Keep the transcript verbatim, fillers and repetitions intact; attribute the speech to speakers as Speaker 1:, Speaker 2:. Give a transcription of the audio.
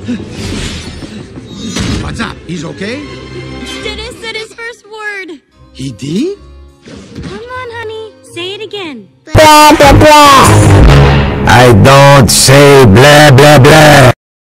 Speaker 1: What's up? He's okay?
Speaker 2: Dennis said his first word.
Speaker 1: He did?
Speaker 2: Come on, honey. Say it again.
Speaker 3: Blah, blah, blah.
Speaker 4: I don't say blah blah blah.